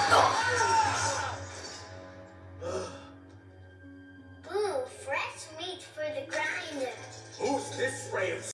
Ooh, fresh meat for the grinder. Who's this ray of